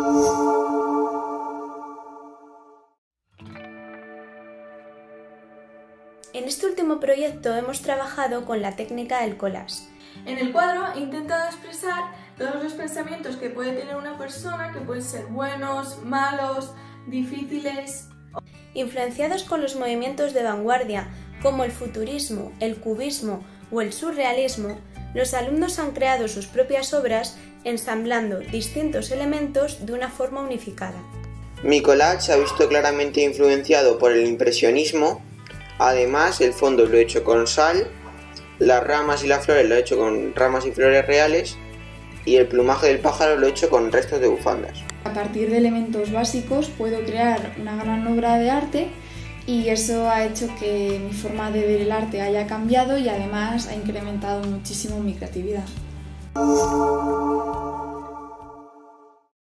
En este último proyecto hemos trabajado con la técnica del collage. En el cuadro he intentado expresar todos los pensamientos que puede tener una persona, que pueden ser buenos, malos, difíciles. Influenciados con los movimientos de vanguardia, como el futurismo, el cubismo o el surrealismo, los alumnos han creado sus propias obras ensamblando distintos elementos de una forma unificada. Mi collage se ha visto claramente influenciado por el impresionismo. Además, el fondo lo he hecho con sal, las ramas y las flores lo he hecho con ramas y flores reales y el plumaje del pájaro lo he hecho con restos de bufandas. A partir de elementos básicos puedo crear una gran obra de arte y eso ha hecho que mi forma de ver el arte haya cambiado y además ha incrementado muchísimo mi creatividad.